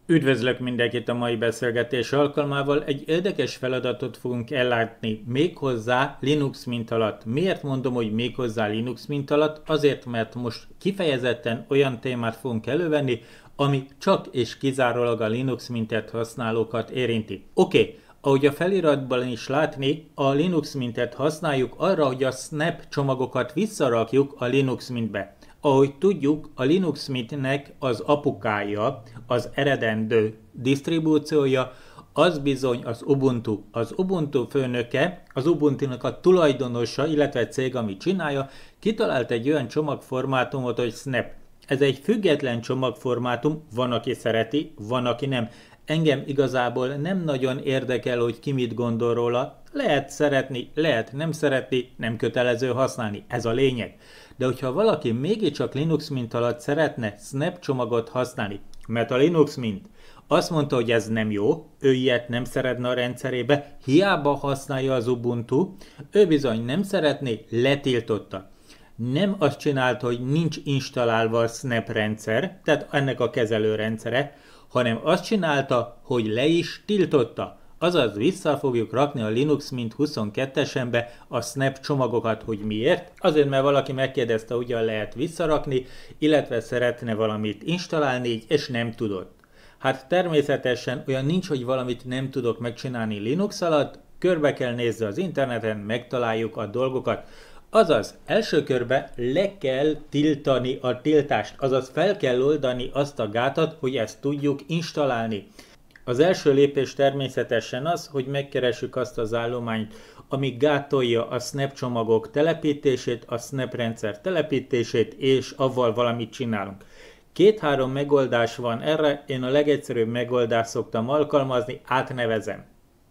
Üdvözlök mindenkit a mai beszélgetés alkalmával. Egy érdekes feladatot fogunk ellátni méghozzá Linux mint alatt. Miért mondom, hogy méghozzá Linux mint alatt? Azért, mert most kifejezetten olyan témát fogunk elővenni, ami csak és kizárólag a Linux mintet használókat érinti. Oké. Ahogy a feliratban is látni, a Linux mintet használjuk arra, hogy a Snap csomagokat visszarakjuk a Linux mintbe. Ahogy tudjuk, a Linux Mintnek az apukája, az eredendő disztribúciója, az bizony az Ubuntu. Az Ubuntu főnöke, az Ubuntu-nak a tulajdonosa, illetve cég, ami csinálja, kitalált egy olyan csomagformátumot, hogy Snap. Ez egy független csomagformátum, van, aki szereti, van, aki nem. Engem igazából nem nagyon érdekel, hogy ki mit gondol róla. Lehet szeretni, lehet nem szeretni, nem kötelező használni. Ez a lényeg. De hogyha valaki mégiscsak Linux Mint alatt szeretne Snap csomagot használni, mert a Linux Mint azt mondta, hogy ez nem jó, ő ilyet nem szeretne a rendszerébe, hiába használja az Ubuntu, ő bizony nem szeretné, letiltotta. Nem azt csinálta, hogy nincs installálva a Snap rendszer, tehát ennek a kezelőrendszere, hanem azt csinálta, hogy le is tiltotta. Azaz vissza fogjuk rakni a Linux Mint 22-esenbe a Snap csomagokat, hogy miért? Azért, mert valaki megkérdezte, hogyan lehet visszarakni, illetve szeretne valamit installálni, és nem tudott. Hát természetesen olyan nincs, hogy valamit nem tudok megcsinálni Linux alatt, körbe kell nézni az interneten, megtaláljuk a dolgokat. Azaz, első körbe le kell tiltani a tiltást, azaz fel kell oldani azt a gátat, hogy ezt tudjuk installálni. Az első lépés természetesen az, hogy megkeressük azt az állományt, ami gátolja a Snap csomagok telepítését, a Snap rendszer telepítését, és avval valamit csinálunk. Két-három megoldás van erre, én a legegyszerűbb megoldást szoktam alkalmazni, átnevezem.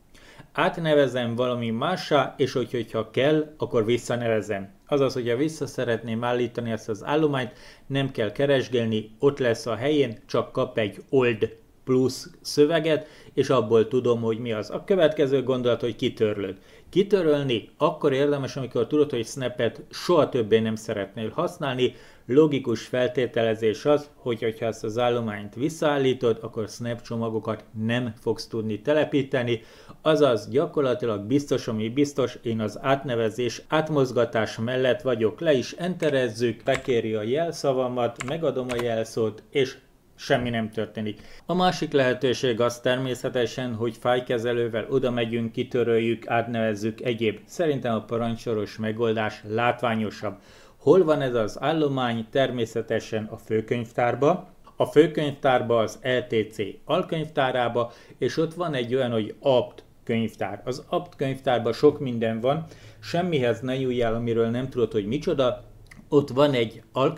Átnevezem valami mássá, és hogyha kell, akkor visszanevezem. Azaz, hogyha vissza szeretném állítani ezt az állományt, nem kell keresgélni, ott lesz a helyén, csak kap egy old plusz szöveget, és abból tudom, hogy mi az. A következő gondolat, hogy kitörlöd. Kitörölni akkor érdemes, amikor tudod, hogy Snap-et soha többé nem szeretnél használni. Logikus feltételezés az, hogyha ezt az állományt visszaállítod, akkor Snap csomagokat nem fogsz tudni telepíteni. Azaz gyakorlatilag biztos, ami biztos, én az átnevezés, átmozgatás mellett vagyok, le is enterezzük, bekéri a jelszavamat, megadom a jelszót, és semmi nem történik. A másik lehetőség az természetesen, hogy fájlkezelővel oda megyünk, kitöröljük, átnevezzük, egyéb. Szerintem a parancsoros megoldás látványosabb. Hol van ez az állomány? Természetesen a főkönyvtárba. A főkönyvtárba az LTC alkönyvtárába, és ott van egy olyan, hogy apt könyvtár. Az apt könyvtárban sok minden van, semmihez ne nyúljál, amiről nem tudod, hogy micsoda. Ott van egy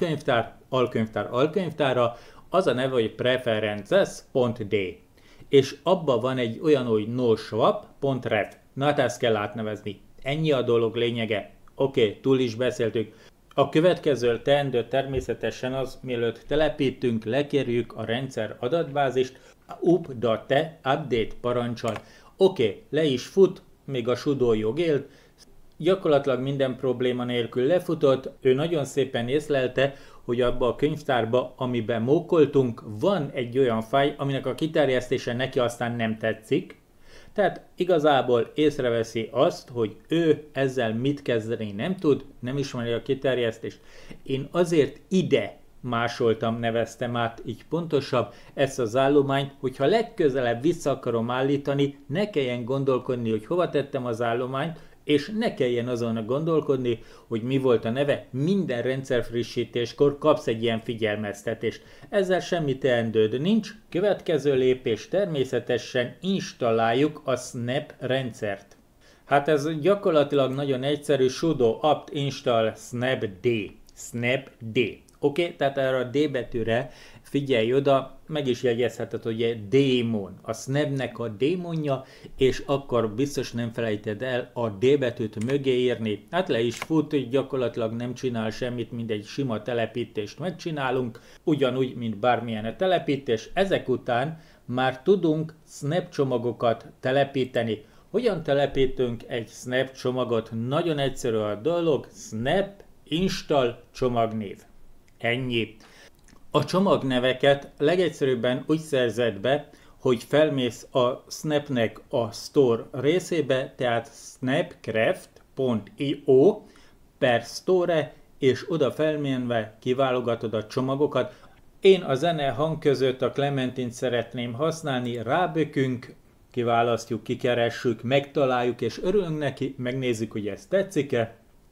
alkönyvtára, az a neve, hogy preferences.d, és abban van egy olyan, hogy noswap.ref. Na hát ezt kell átnevezni. Ennyi a dolog lényege. Oké, túl is beszéltük. A következő teendő természetesen az, mielőtt telepítünk, lekérjük a rendszer adatbázist up.te update parancsal. Oké, le is fut, még a sudo jog élt, gyakorlatilag minden probléma nélkül lefutott, ő nagyon szépen észlelte, hogy abba a könyvtárba, amiben mókoltunk, van egy olyan fájl, aminek a kiterjesztése neki aztán nem tetszik. Tehát igazából észreveszi azt, hogy ő ezzel mit kezdeni nem tud, nem ismeri a kiterjesztést. Én azért ide másoltam, neveztem át így pontosabb ezt az állományt, hogyha legközelebb vissza akarom állítani, ne kelljen gondolkodni, hogy hova tettem az állományt, és ne kelljen azon gondolkodni, hogy mi volt a neve, minden rendszerfrissítéskor kapsz egy ilyen figyelmeztetést. Ezzel semmi teendőd nincs. Következő lépés természetesen installáljuk a Snap rendszert. Hát ez gyakorlatilag nagyon egyszerű, sudo apt install snapd. Snapd. Oké, tehát erre a D betűre figyelj oda, meg is jegyezheted, hogy egy démon, a Snapnek a démonja, és akkor biztos nem felejted el a D betűt mögé írni. Hát le is fut, gyakorlatilag nem csinál semmit, mint egy sima telepítést megcsinálunk, ugyanúgy, mint bármilyen telepítés. Ezek után már tudunk Snap csomagokat telepíteni. Hogyan telepítünk egy Snap csomagot? Nagyon egyszerű a dolog, Snap install csomagnév. Ennyi. A csomagneveket legegyszerűbben úgy szerzed be, hogy felmész a Snapnek a Store részébe, tehát snapcraft.io/store, és oda felménve kiválogatod a csomagokat. Én a zene hang között a Clementine szeretném használni, rábökünk, kiválasztjuk, kikeressük, megtaláljuk és örülünk neki, megnézzük, hogy ez tetszik-e,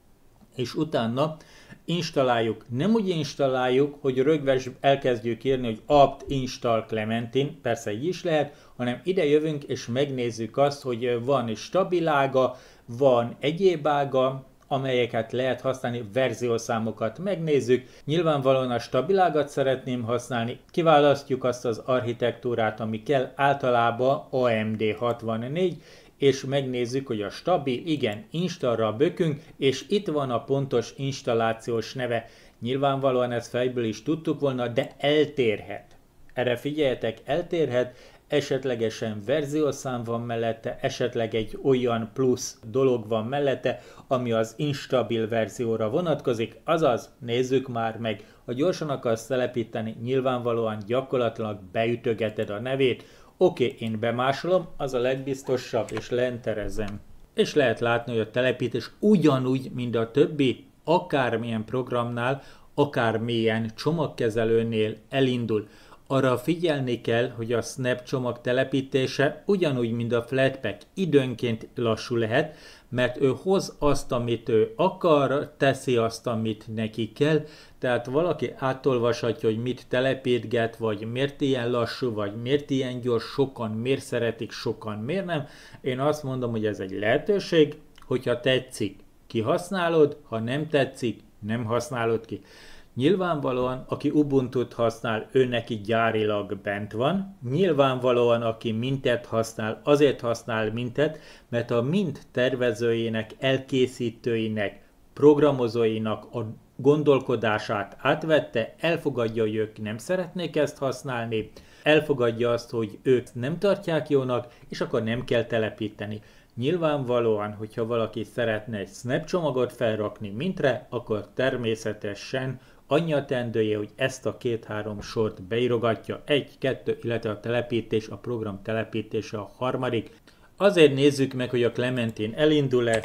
és utána installáljuk. Nem úgy installáljuk, hogy rögves elkezdjük írni, hogy apt install Clementine, persze így is lehet, hanem ide jövünk és megnézzük azt, hogy van stabil ága, van egyéb ága, amelyeket lehet használni, verziószámokat megnézzük. Nyilvánvalóan a stabil ágat szeretném használni, kiválasztjuk azt az architektúrát, ami kell, általában AMD 64, és megnézzük, hogy a stabil, igen, installra bökünk, és itt van a pontos installációs neve. Nyilvánvalóan ezt fejből is tudtuk volna, de eltérhet. Erre figyeljetek, eltérhet, esetlegesen verziószám van mellette, esetleg egy olyan plusz dolog van mellette, ami az instabil verzióra vonatkozik, azaz nézzük már meg, ha gyorsan akarsz telepíteni, nyilvánvalóan gyakorlatilag beütögeted a nevét, oké, én bemásolom, az a legbiztosabb, és leenterezem. És lehet látni, hogy a telepítés ugyanúgy, mint a többi, akármilyen programnál, akármilyen csomagkezelőnél elindul. Arra figyelni kell, hogy a Snap csomag telepítése ugyanúgy, mint a Flatpak időnként lassú lehet, mert ő hoz azt, amit ő akar, teszi azt, amit neki kell, tehát valaki átolvashatja, hogy mit telepítget, vagy miért ilyen lassú, vagy miért ilyen gyors, sokan miért szeretik, sokan miért nem. Én azt mondom, hogy ez egy lehetőség, hogyha tetszik, kihasználod, ha nem tetszik, nem használod ki. Nyilvánvalóan, aki Ubuntu-t használ, ő neki gyárilag bent van. Nyilvánvalóan, aki Mintet használ, azért használ Mintet, mert a Mint tervezőjének, elkészítőinek, programozóinak a gondolkodását átvette, elfogadja, hogy ők nem szeretnék ezt használni, elfogadja azt, hogy ők nem tartják jónak, és akkor nem kell telepíteni. Nyilvánvalóan, hogyha valaki szeretne egy Snap csomagot felrakni Mintre, akkor természetesen annyi a teendője, hogy ezt a 2-3 sort beírogatja, 1-2, illetve a telepítés, a program telepítése a harmadik. Azért nézzük meg, hogy a Clementine elindul-e.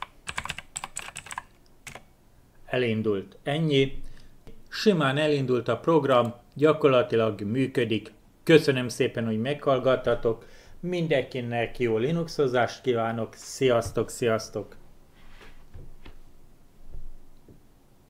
Elindult. Ennyi. Simán elindult a program, gyakorlatilag működik. Köszönöm szépen, hogy meghallgattatok. Mindenkinek jó Linuxozást kívánok. Sziasztok, sziasztok!